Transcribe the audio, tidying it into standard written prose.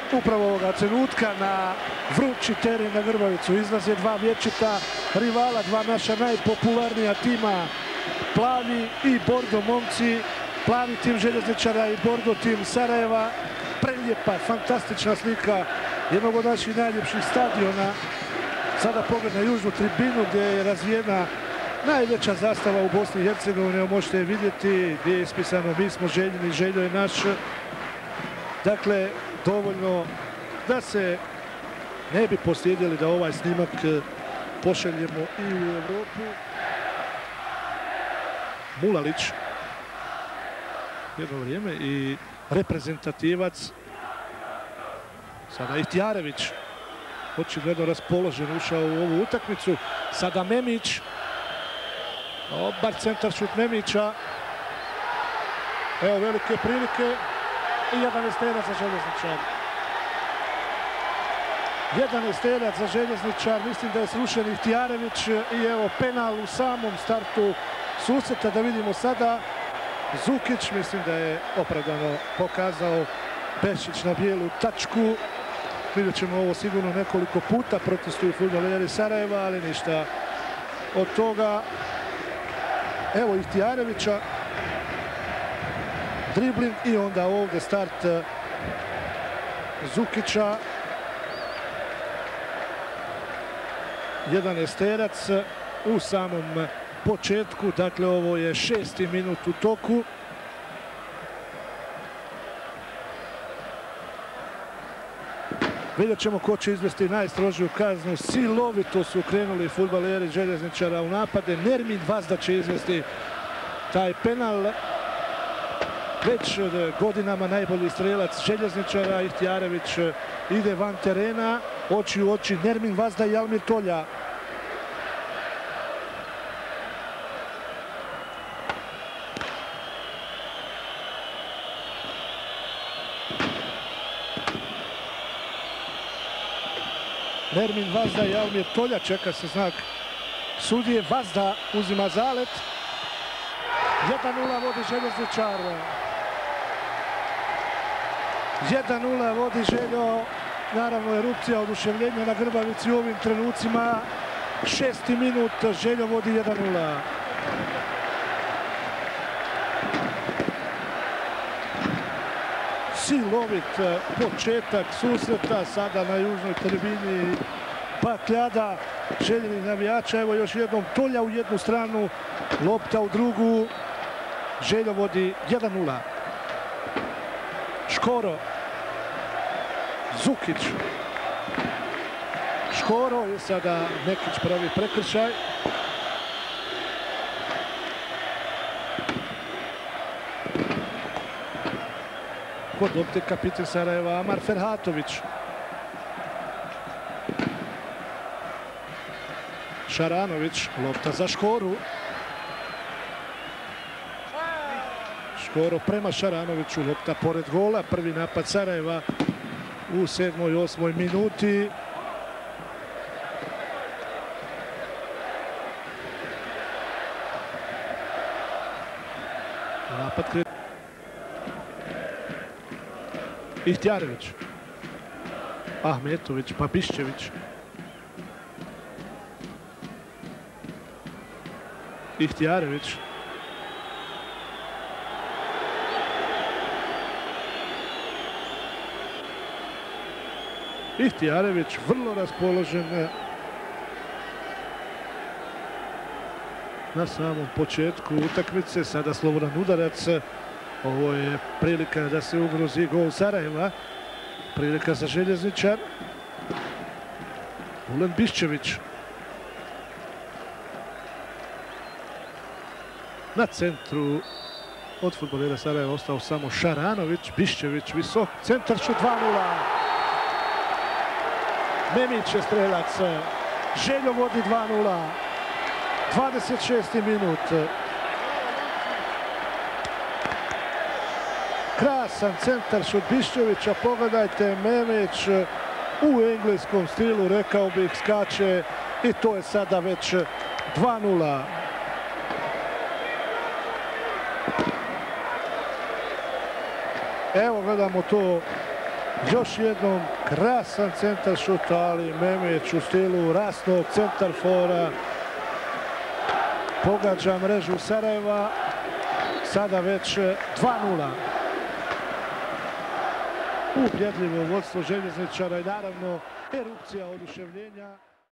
upravo ovoga trenutka na vrući teren na Grbavicu. Izlaze dva vječita rivala, dva naša najpopularnija tima, plavi i bordo momci. Plavi tim Željezničara i bordo tim Sarajeva. Prelijepa, fantastična slika jednog od naših najljepših stadiona. Sada pogled na južnu tribinu gdje je razvijena najveća zastava u Bosni i Hercegovini. Možete je vidjeti gdje je ispisano mi smo željeni, Željo je naš. Dakle, dovoljno da se ne bi poslijedili da ovaj snimak pošaljemo i u Europu. Mulalić jedno vrijeme i reprezentativac. Sada Ihtijarević, očigledno raspoložen, ušao u ovu utakmicu. Sada Memić, dobar centar šut Memića. Evo velike prilike i 11-terac za Željezničar. 11-terac za Željezničar, mislim da je srušen Ihtijarević i evo penal u samom startu susreta. Da vidimo sada Zukić, mislim da je opravdano pokazao Pešić na bijelu tačku. Vidjet ćemo ovo sigurno nekoliko puta, protestuju fudbaleri Sarajeva, ali ništa od toga. Evo Ihtijarevića, dribling i onda ovdje start Zukića. 11-terac u samom početku, dakle ovo je 6. minut u toku. Vidjet ćemo ko će izvesti najstrožiju kaznu. Silovito su krenuli fudbaleri Željezničara u napade. Nermin Vazda će izvesti taj penal. Već godinama najbolji strelac Željezničara. Ihtijarević ide van terena. Oči u oči Nermin Vazda i Almir Tolja. Nermin Vazda i Almir Tolja, čeka se znak sudije. Vazda uzima zalet. 1:0 vodi Željezničar. 1:0 vodi Željo. Naravno erupcija oduševljenja na Grbavici u ovim trenucima. 6. minut, Željo vodi 1:0. Silovit početak susreta sada na južnoj tribini. Bakljada željenih navijača. Evo još jednom Tolja u jednu stranu, lopta u drugu. Željo vodi 1:0. Škoro. Zukić. Škoro i sada Nekić pravi prekršaj. Kod lopte kapitan Sarajeva Amar Ferhatović. Šaranović, lopta za Škoru. Škoro prema Šaranoviću, lopta pored gola. Prvi napad Sarajeva u 7. i 8. minuti. Napad kreće. Ihtijarević. Ahmetović, pa Bišćević. Ihtijarević. Ihtijarević vrlo raspoložen na samom početku utakmice. Sada slobodan udarac. Ovo je prilika da se ugrozi gol Sarajeva. Prilika za Željezničar. Ulen Bišćević. Na centru od fudbalera Sarajeva ostao samo Šaranović. Bišćević, visok centar, šut 2:0. Memić je strelac. Željo vodi 2:0. 26. minut. Krasan centar šut Bišćevića. Pogledajte, Memić u engleskom stilu, rekao bih, skače i to je sada već 2:0. Evo gledamo to Još jednom krasan centar šuta, ali Memić u stilu rasnog centarfora pogađa mrežu Sarajeva. Sada već 2:0. Ubjedljivo vodstvo željezničara i naravno erupcija oduševljenja.